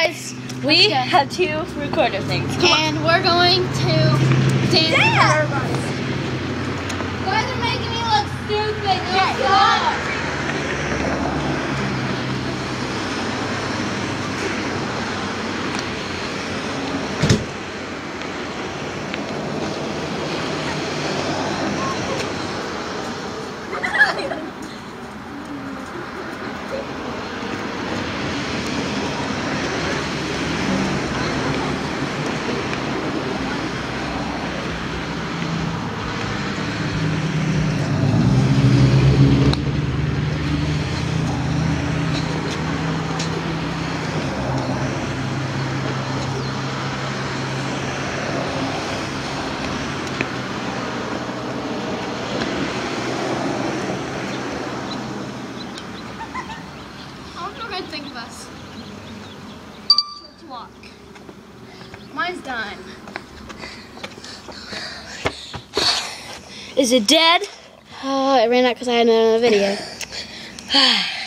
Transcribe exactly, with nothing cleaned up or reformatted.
guys, we have two recorder things. Come and on. We're going to dance. Dance! You guys are making me look stupid. Yeah, Stop. Think of us. Let's walk. Mine's done. Is it dead? Oh, it ran out because I had another video.